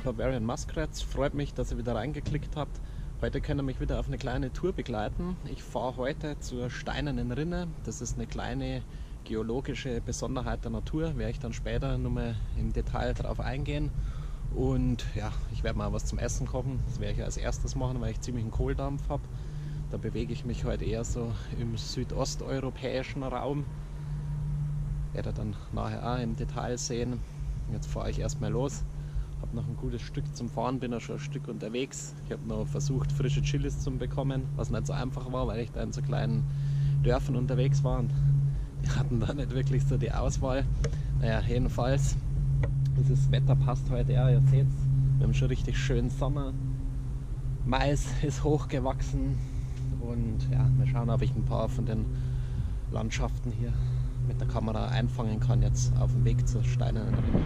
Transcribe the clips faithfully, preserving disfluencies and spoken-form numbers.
Barbarian Muskrats. Freut mich, dass ihr wieder reingeklickt habt. Heute könnt ihr mich wieder auf eine kleine Tour begleiten. Ich fahre heute zur Steinernen Rinne. Das ist eine kleine geologische Besonderheit der Natur. Werde ich dann später nochmal im Detail drauf eingehen. Und ja, ich werde mal was zum Essen kochen. Das werde ich als erstes machen, weil ich ziemlich einen Kohldampf habe. Da bewege ich mich heute eher so im südosteuropäischen Raum. Werde dann nachher auch im Detail sehen. Jetzt fahre ich erstmal los. Habe noch ein gutes Stück zum Fahren, bin ja schon ein Stück unterwegs. Ich habe noch versucht, frische Chilis zu bekommen, was nicht so einfach war, weil ich da in so kleinen Dörfern unterwegs war und die hatten da nicht wirklich so die Auswahl. Naja, jedenfalls, dieses Wetter passt heute, ja, ihr seht, wir haben schon richtig schönen Sommer. Mais ist hochgewachsen und ja, wir schauen, ob ich ein paar von den Landschaften hier mit der Kamera einfangen kann, jetzt auf dem Weg zur Steinernen Rinne.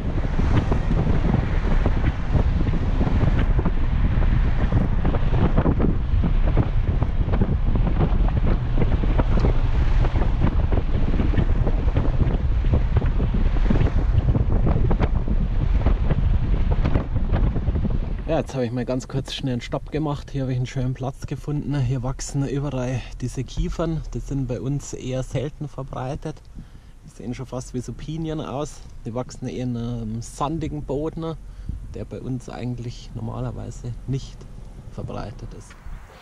Ja, jetzt habe ich mal ganz kurz schnell einen Stopp gemacht. Hier habe ich einen schönen Platz gefunden. Hier wachsen überall diese Kiefern. Die sind bei uns eher selten verbreitet. Die sehen schon fast wie so Pinien aus. Die wachsen eher in einem sandigen Boden, der bei uns eigentlich normalerweise nicht verbreitet ist.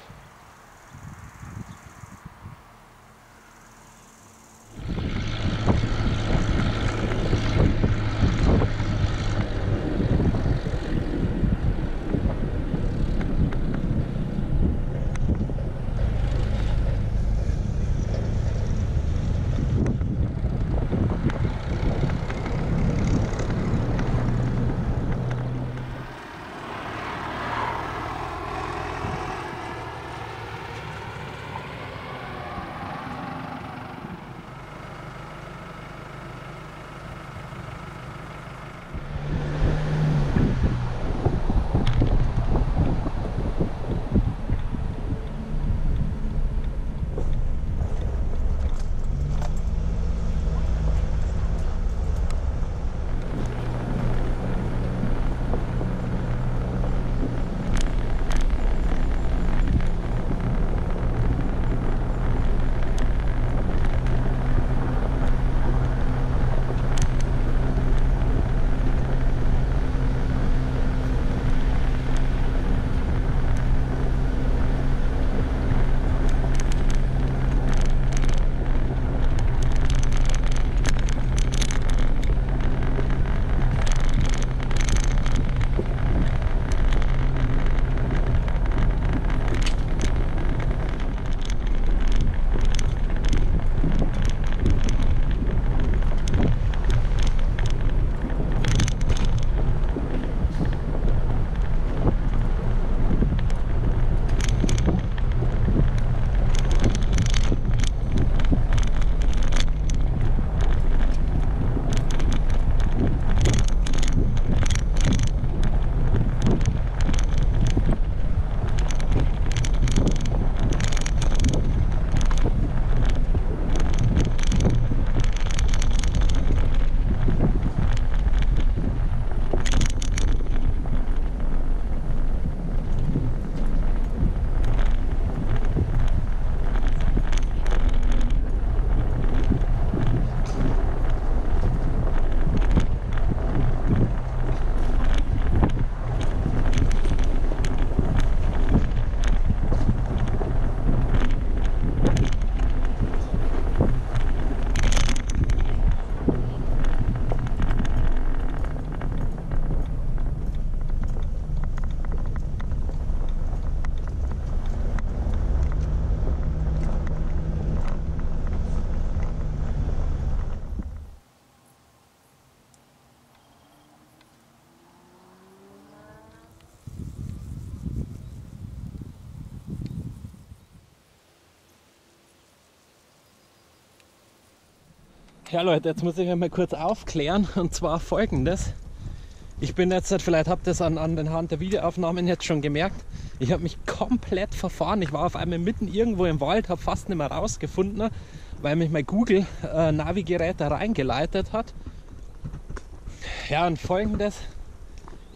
Ja Leute, jetzt muss ich einmal kurz aufklären, und zwar folgendes. Ich bin jetzt, vielleicht habt ihr es an, an den Hand der Videoaufnahmen jetzt schon gemerkt, ich habe mich komplett verfahren. Ich war auf einmal mitten irgendwo im Wald, habe fast nicht mehr rausgefunden, weil mich mein Google äh, Navigerät da reingeleitet hat. Ja, und folgendes,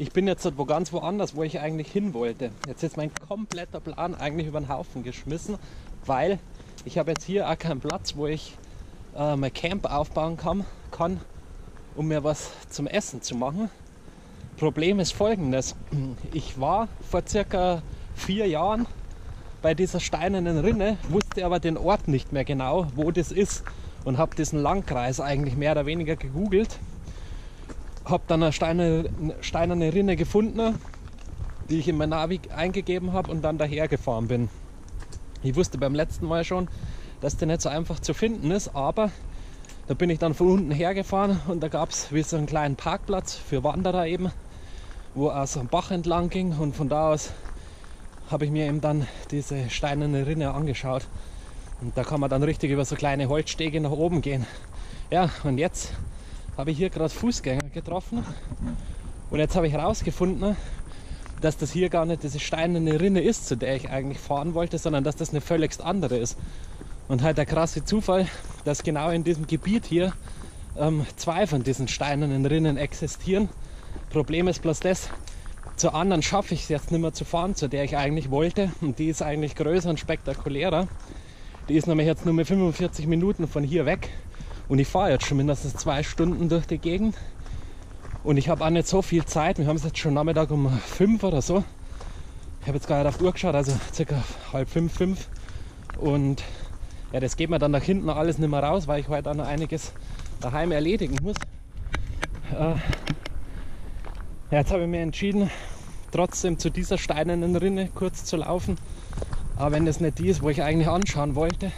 ich bin jetzt wo ganz woanders, wo ich eigentlich hin wollte. Jetzt ist mein kompletter Plan eigentlich über den Haufen geschmissen, weil ich habe jetzt hier auch keinen Platz, wo ich äh, mein Camp aufbauen kann, kann, um mir was zum Essen zu machen. Problem ist folgendes: Ich war vor circa vier Jahren bei dieser steinernen Rinne, wusste aber den Ort nicht mehr genau, wo das ist, und habe diesen Landkreis eigentlich mehr oder weniger gegoogelt. Habe dann eine steinerne, steinerne Rinne gefunden, die ich in mein Navi eingegeben habe und dann daher gefahren bin. Ich wusste beim letzten Mal schon, dass der nicht so einfach zu finden ist, aber da bin ich dann von unten hergefahren und da gab es wie so einen kleinen Parkplatz für Wanderer eben, wo auch so ein Bach entlang ging, und von da aus habe ich mir eben dann diese steinerne Rinne angeschaut. Und da kann man dann richtig über so kleine Holzstege nach oben gehen. Ja, und jetzt habe ich hier gerade Fußgänger getroffen und jetzt habe ich herausgefunden, dass das hier gar nicht diese steinerne Rinne ist, zu der ich eigentlich fahren wollte, sondern dass das eine völlig andere ist. Und halt der krasse Zufall, dass genau in diesem Gebiet hier ähm, zwei von diesen steinernen Rinnen existieren. Problem ist bloß das, zur anderen schaffe ich es jetzt nicht mehr zu fahren, zu der ich eigentlich wollte. Und die ist eigentlich größer und spektakulärer. Die ist nämlich jetzt nur mit fünfundvierzig Minuten von hier weg. Und ich fahre jetzt schon mindestens zwei Stunden durch die Gegend. Und ich habe auch nicht so viel Zeit. Wir haben es jetzt schon Nachmittag um fünf oder so. Ich habe jetzt gerade auf die Uhr geschaut, also circa halb fünf, fünf. Und ja, das geht mir dann nach hinten alles nicht mehr raus, weil ich heute auch noch einiges daheim erledigen muss. Äh, ja, jetzt habe ich mir entschieden, trotzdem zu dieser steinernen Rinne kurz zu laufen. Aber wenn das nicht die ist, wo ich eigentlich anschauen wollte.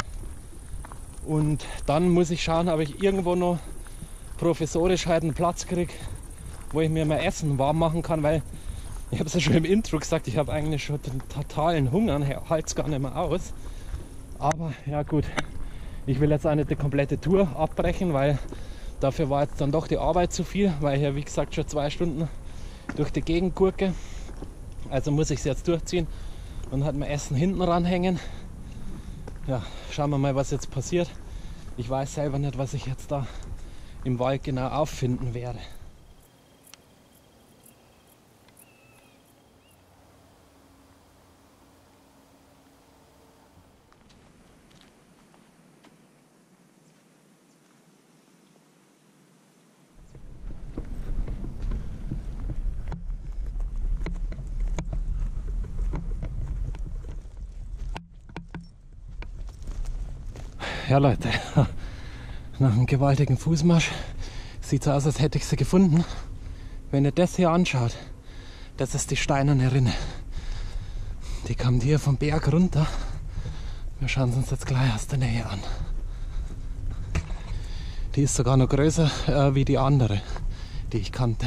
Und dann muss ich schauen, ob ich irgendwo noch provisorisch halt einen Platz kriege, wo ich mir mein Essen warm machen kann, weil ich habe es ja schon im Intro gesagt, ich habe eigentlich schon den totalen Hunger, halte es gar nicht mehr aus. Aber ja gut, ich will jetzt auch nicht die komplette Tour abbrechen, weil dafür war jetzt dann doch die Arbeit zu viel, weil ich ja wie gesagt schon zwei Stunden durch die Gegend gurke. Also muss ich es jetzt durchziehen und halt mein Essen hinten ranhängen. Ja, schauen wir mal, was jetzt passiert. Ich weiß selber nicht, was ich jetzt da im Wald genau auffinden werde. Ja Leute, nach einem gewaltigen Fußmarsch sieht es aus, als hätte ich sie gefunden. Wenn ihr das hier anschaut, das ist die steinerne Rinne. Die kommt hier vom Berg runter. Wir schauen es uns jetzt gleich aus der Nähe an. Die ist sogar noch größer äh, wie die andere, die ich kannte.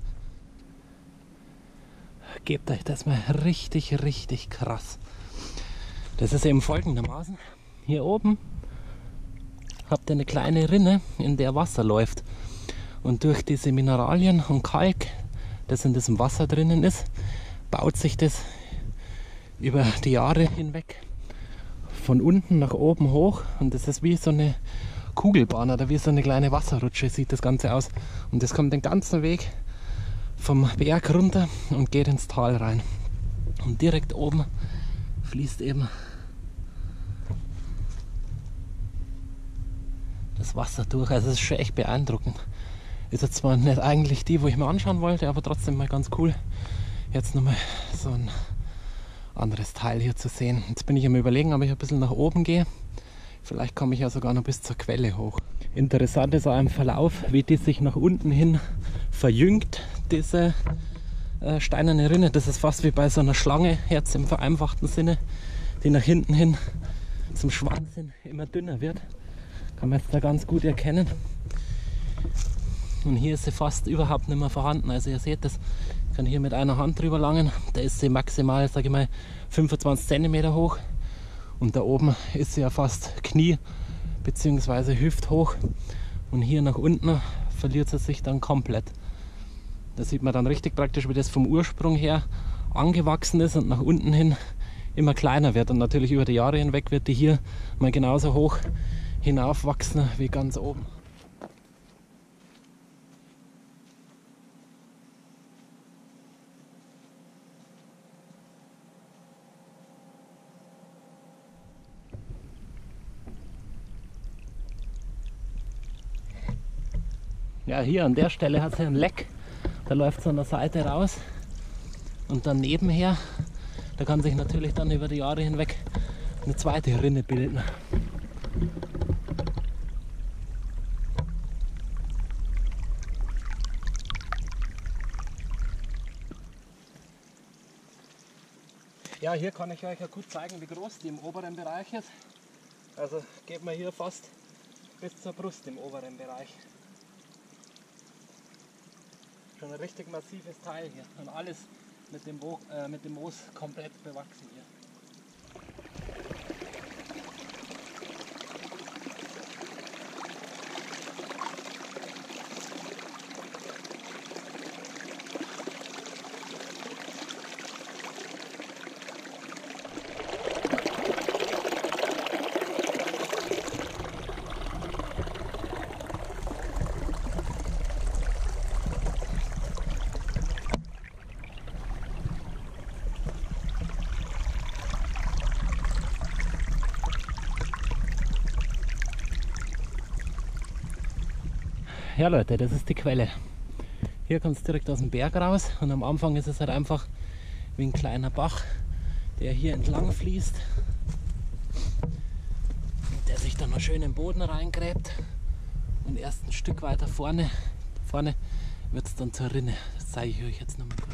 Gebt euch das mal richtig, richtig krass. Das ist eben folgendermaßen. Hier oben habt ihr eine kleine Rinne, in der Wasser läuft. Und durch diese Mineralien und Kalk, das in diesem Wasser drinnen ist, baut sich das über die Jahre hinweg von unten nach oben hoch. Und das ist wie so eine Kugelbahn oder wie so eine kleine Wasserrutsche sieht das Ganze aus. Und das kommt den ganzen Weg vom Berg runter und geht ins Tal rein. Und direkt oben fließt eben das Wasser durch. Also es ist schon echt beeindruckend. Ist jetzt zwar nicht eigentlich die, wo ich mir anschauen wollte, aber trotzdem mal ganz cool, jetzt nochmal so ein anderes Teil hier zu sehen. Jetzt bin ich am Überlegen, ob ich ein bisschen nach oben gehe. Vielleicht komme ich ja sogar noch bis zur Quelle hoch. Interessant ist auch im Verlauf, wie die sich nach unten hin verjüngt, diese äh, steinerne Rinne. Das ist fast wie bei so einer Schlange, jetzt im vereinfachten Sinne, die nach hinten hin zum Schwanz hin immer dünner wird. Kann man jetzt da ganz gut erkennen. Und hier ist sie fast überhaupt nicht mehr vorhanden. Also ihr seht das, ich kann hier mit einer Hand drüber langen. Da ist sie maximal, sage ich mal, fünfundzwanzig Zentimeter hoch. Und da oben ist sie ja fast Knie- bzw. hüfthoch. Und hier nach unten verliert sie sich dann komplett. Da sieht man dann richtig praktisch, wie das vom Ursprung her angewachsen ist und nach unten hin immer kleiner wird. Und natürlich über die Jahre hinweg wird die hier mal genauso hoch hinaufwachsen wie ganz oben. Ja, hier an der Stelle hat es ein Leck, da läuft es an der Seite raus und dann nebenher, da kann sich natürlich dann über die Jahre hinweg eine zweite Rinne bilden. Ja, hier kann ich euch ja gut zeigen, wie groß die im oberen Bereich ist. Also geht man hier fast bis zur Brust im oberen Bereich. Schon ein richtig massives Teil hier und alles mit dem, Mo äh, mit dem Moos komplett bewachsen hier. Ja Leute, das ist die Quelle. Hier kommt es direkt aus dem Berg raus und am Anfang ist es halt einfach wie ein kleiner Bach, der hier entlang fließt, der sich dann mal schön im Boden reingräbt und erst ein Stück weiter vorne, vorne wird es dann zur Rinne. Das zeige ich euch jetzt noch mal kurz.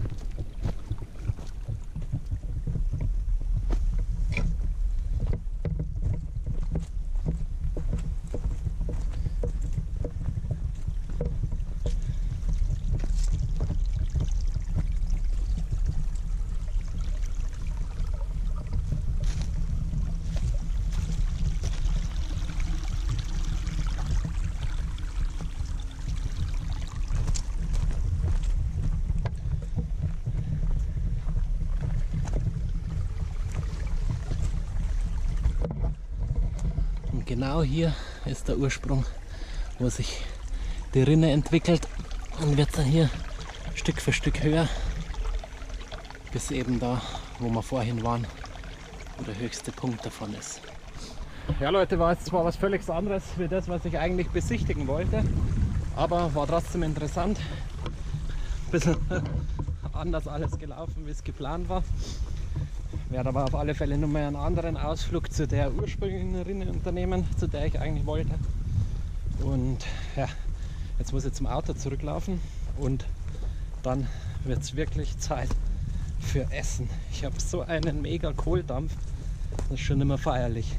Genau hier ist der Ursprung, wo sich die Rinne entwickelt und wird dann hier Stück für Stück höher, bis eben da, wo wir vorhin waren, wo der höchste Punkt davon ist. Ja Leute, war jetzt zwar was völlig anderes wie das, was ich eigentlich besichtigen wollte, aber war trotzdem interessant. Ein bisschen anders alles gelaufen, wie es geplant war. Werde aber auf alle Fälle noch mal einen anderen Ausflug zu der ursprünglichen Rinne unternehmen, zu der ich eigentlich wollte. Und ja, jetzt muss ich zum Auto zurücklaufen und dann wird es wirklich Zeit für Essen. Ich habe so einen mega Kohldampf, das ist schon immer feierlich.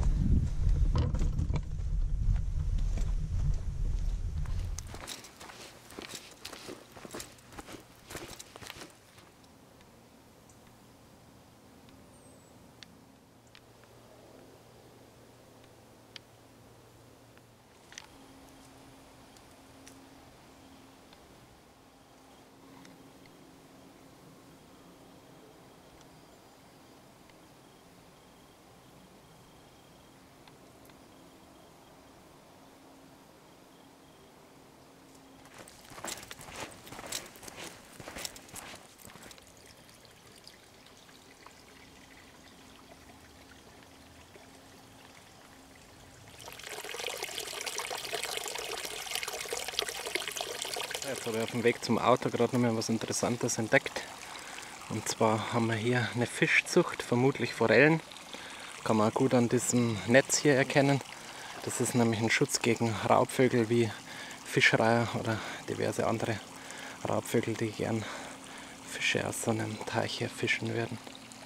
Jetzt habe ich auf dem Weg zum Auto gerade noch mal was Interessantes entdeckt. Und zwar haben wir hier eine Fischzucht, vermutlich Forellen. Kann man auch gut an diesem Netz hier erkennen. Das ist nämlich ein Schutz gegen Raubvögel wie Fischreiher oder diverse andere Raubvögel, die gern Fische aus so einem Teich hier fischen würden.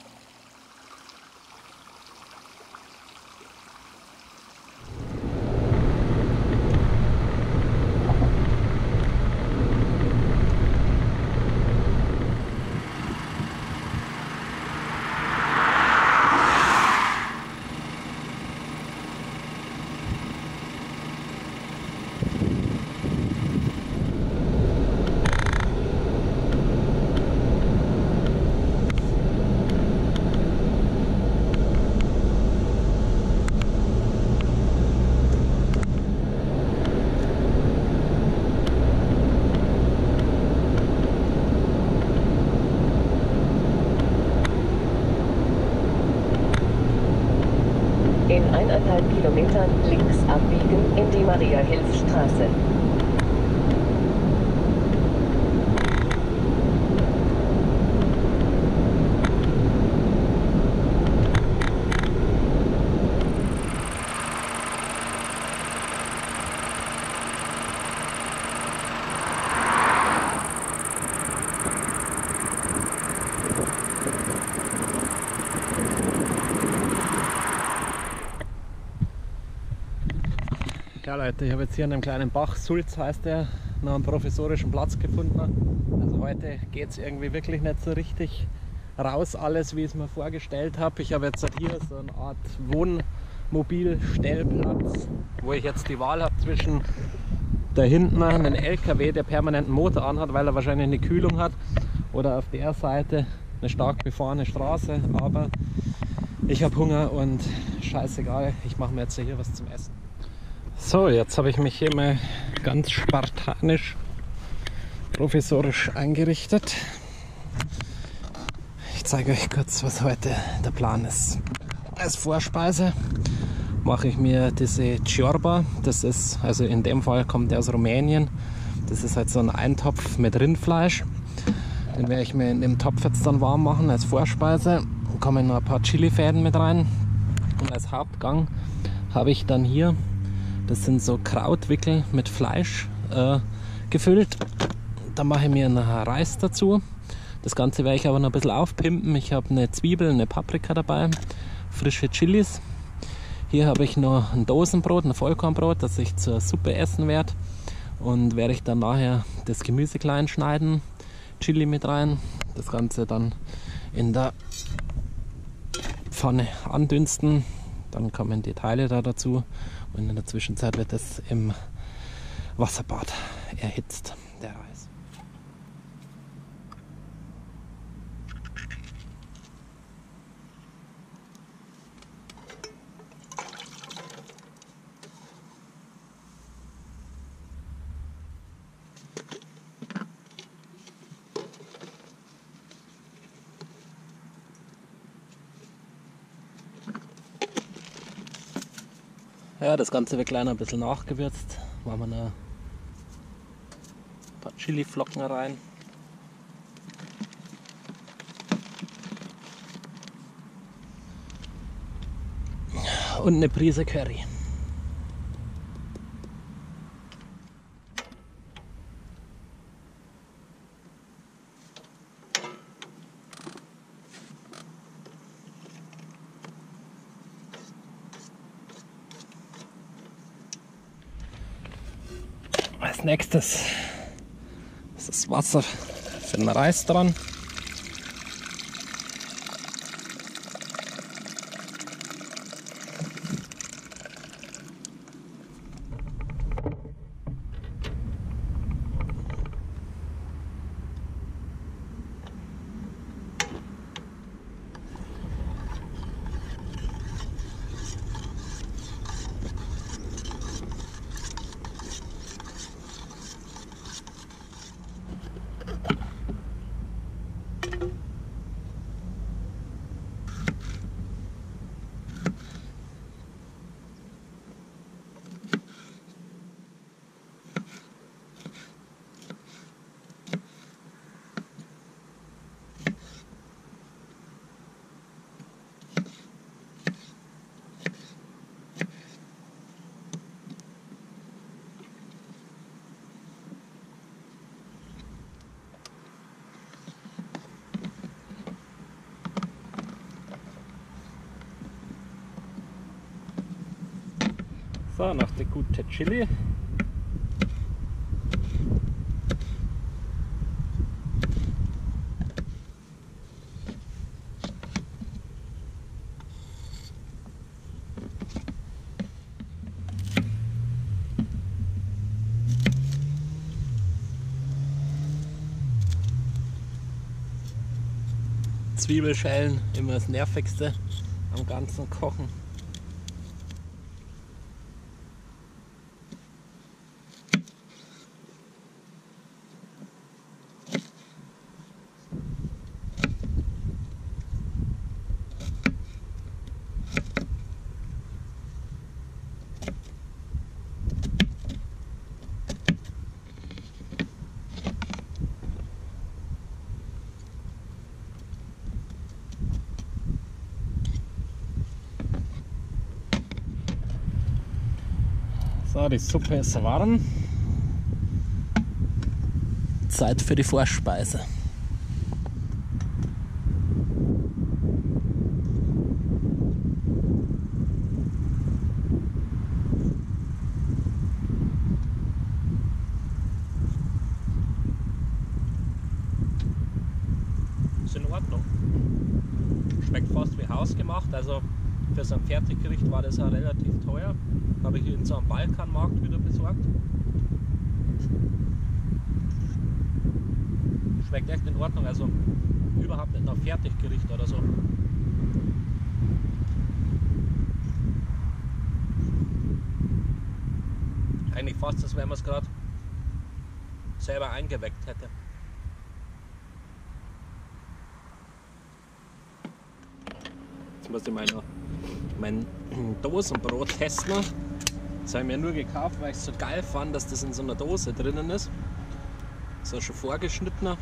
In eineinhalb Kilometern links abbiegen in die Maria-Hilf-Straße. Ja Leute, ich habe jetzt hier an einem kleinen Bach, Sulz heißt der, noch einen provisorischen Platz gefunden. Also heute geht es irgendwie wirklich nicht so richtig raus, alles wie ich es mir vorgestellt habe. Ich habe jetzt hier so eine Art Wohnmobilstellplatz, wo ich jetzt die Wahl habe zwischen da hinten einen L K W, der permanenten Motor anhat, weil er wahrscheinlich eine Kühlung hat, oder auf der Seite eine stark befahrene Straße. Aber ich habe Hunger und scheißegal, ich mache mir jetzt hier was zum Essen. So, jetzt habe ich mich hier mal ganz spartanisch, provisorisch eingerichtet. Ich zeige euch kurz, was heute der Plan ist. Als Vorspeise mache ich mir diese Ciorba. Das ist, also in dem Fall kommt der aus Rumänien. Das ist halt so ein Eintopf mit Rindfleisch. Den werde ich mir in dem Topf jetzt dann warm machen als Vorspeise. Dann kommen noch ein paar Chilifäden mit rein. Und als Hauptgang habe ich dann hier, das sind so Krautwickel mit Fleisch äh, gefüllt. Dann mache ich mir einen Reis dazu. Das Ganze werde ich aber noch ein bisschen aufpimpen. Ich habe eine Zwiebel, eine Paprika dabei, frische Chilis. Hier habe ich noch ein Dosenbrot, ein Vollkornbrot, das ich zur Suppe essen werde. Und werde ich dann nachher das Gemüse klein schneiden, Chili mit rein, das Ganze dann in der Pfanne andünsten. Dann kommen die Teile da dazu und in der Zwischenzeit wird es im Wasserbad erhitzt, der Reis. Ja, das Ganze wird kleiner ein bisschen nachgewürzt. Machen wir noch ein paar Chiliflocken rein. Und eine Prise Curry. Als nächstes ist das Wasser für den Reis dran. So, noch die gute Chili. Zwiebelschellen, immer das Nervigste am ganzen Kochen. So, die Suppe ist warm. Zeit für die Vorspeise. Also für so ein Fertiggericht war das auch relativ teuer. Habe ich in so einem Balkanmarkt wieder besorgt. Schmeckt echt in Ordnung, also überhaupt nicht nach Fertiggericht oder so. Eigentlich fast, als wenn man es gerade selber eingeweckt hätte. Jetzt muss ich mal noch mein Dosenbrot testen. Das habe ich mir nur gekauft, weil ich es so geil fand, dass das in so einer Dose drinnen ist. Das ist auch schon vorgeschnittener.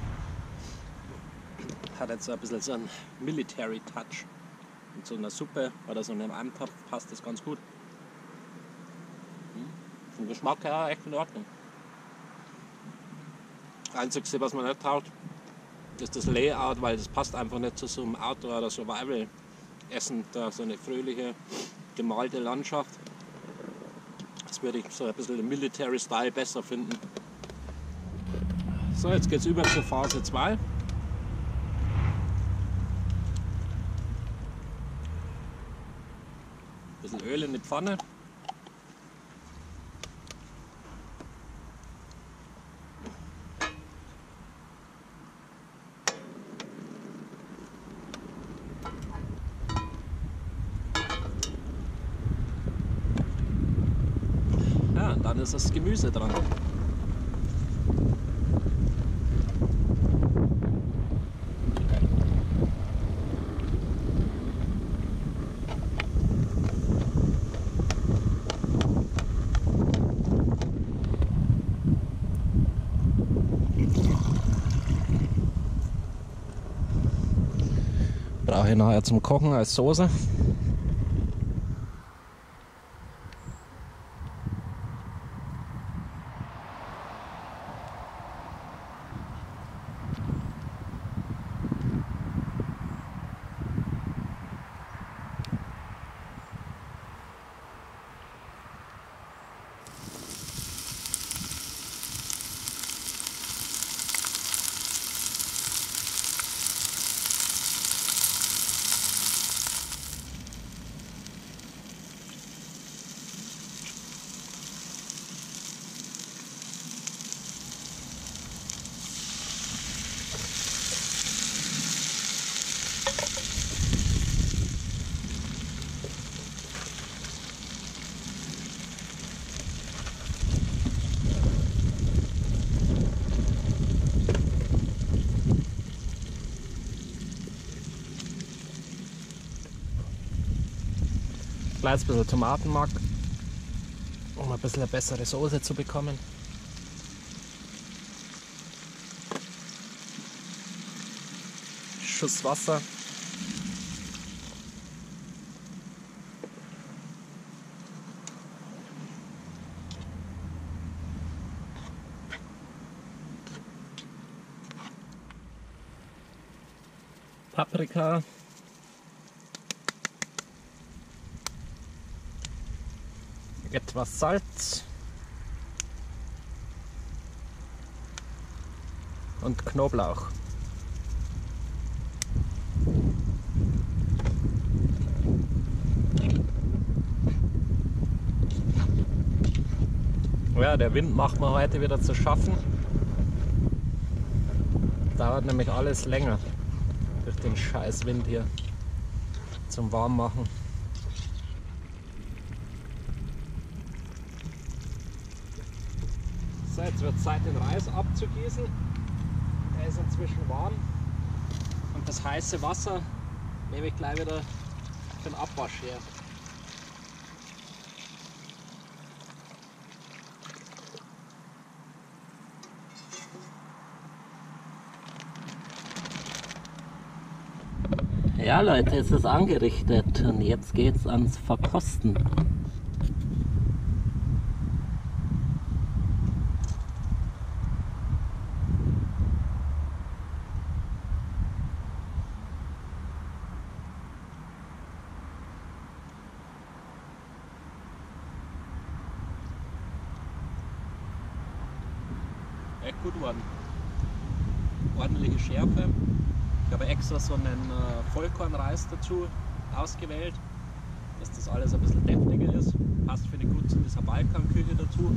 Hat jetzt so ein bisschen so einen Military Touch. Mit so einer Suppe oder so einem Eintopf passt das ganz gut. Vom Geschmack her echt in Ordnung. Das Einzige, was man nicht traut, ist das Layout, weil das passt einfach nicht zu so einem Outdoor- oder Survival-Essen. Da so eine fröhliche, gemalte Landschaft. Das würde ich so ein bisschen im Military-Style besser finden. So, jetzt geht es über zur Phase zwei. Ein bisschen Öl in die Pfanne. Ja, und dann ist das Gemüse dran. Brauche ich nachher zum Kochen als Soße. Kleines bisschen Tomatenmark, um ein bisschen eine bessere Soße zu bekommen. Schuss Wasser. Paprika. Etwas Salz und Knoblauch. Ja, der Wind macht mir heute wieder zu schaffen. Dauert nämlich alles länger durch den scheiß Wind hier zum Warmmachen. So, jetzt wird es Zeit, den Reis abzugießen. Der ist inzwischen warm. Und das heiße Wasser nehme ich gleich wieder für den Abwasch her. Ja Leute, es ist angerichtet und jetzt geht's ans Verkosten. Echt gut worden. Ordentliche Schärfe. Ich habe extra so einen äh, Vollkornreis dazu ausgewählt, dass das alles ein bisschen deftiger ist. Passt, finde ich, gut zu dieser Balkanküche dazu.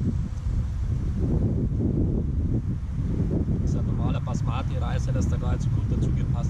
Das ist ein normaler Basmati-Reis, das da gar nicht so gut dazu gepasst.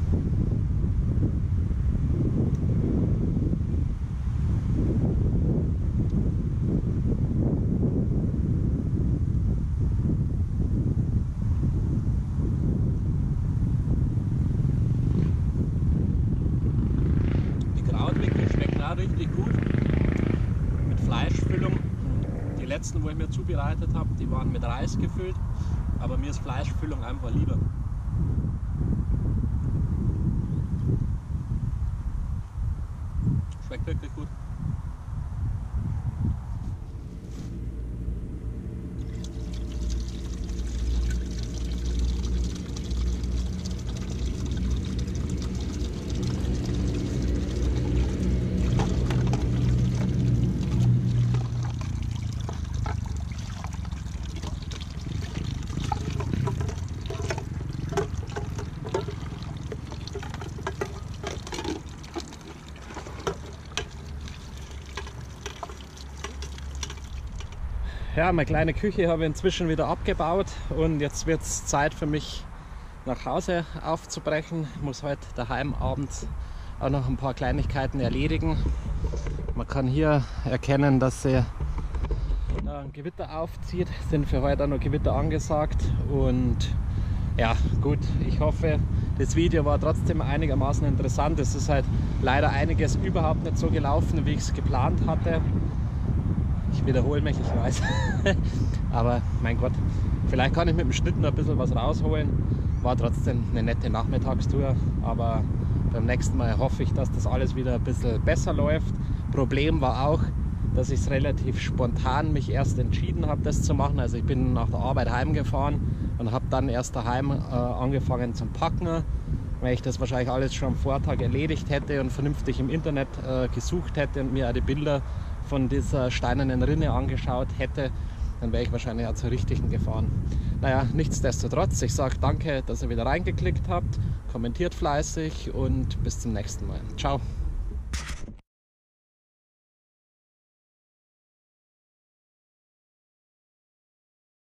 Richtig gut mit Fleischfüllung. Die letzten, wo ich mir zubereitet habe, die waren mit Reis gefüllt, aber mir ist Fleischfüllung einfach lieber. Schmeckt wirklich gut. Ja, meine kleine Küche habe ich inzwischen wieder abgebaut und jetzt wird es Zeit für mich nach Hause aufzubrechen. Ich muss heute daheim abends auch noch ein paar Kleinigkeiten erledigen. Man kann hier erkennen, dass sie ein Gewitter aufzieht. Es sind für heute auch noch Gewitter angesagt und ja gut, ich hoffe, das Video war trotzdem einigermaßen interessant. Es ist halt leider einiges überhaupt nicht so gelaufen, wie ich es geplant hatte. Ich wiederhole mich, ich weiß. Aber mein Gott, vielleicht kann ich mit dem Schnitt noch ein bisschen was rausholen. War trotzdem eine nette Nachmittagstour. Aber beim nächsten Mal hoffe ich, dass das alles wieder ein bisschen besser läuft. Problem war auch, dass ich es relativ spontan mich erst entschieden habe, das zu machen. Also ich bin nach der Arbeit heimgefahren und habe dann erst daheim äh, angefangen zum Packen, weil ich das wahrscheinlich alles schon am Vortag erledigt hätte und vernünftig im Internet äh, gesucht hätte und mir auch die Bilder von dieser steinernen Rinne angeschaut hätte, dann wäre ich wahrscheinlich auch zur richtigen gefahren. Naja, nichtsdestotrotz, ich sage danke, dass ihr wieder reingeklickt habt, kommentiert fleißig und bis zum nächsten Mal. Ciao!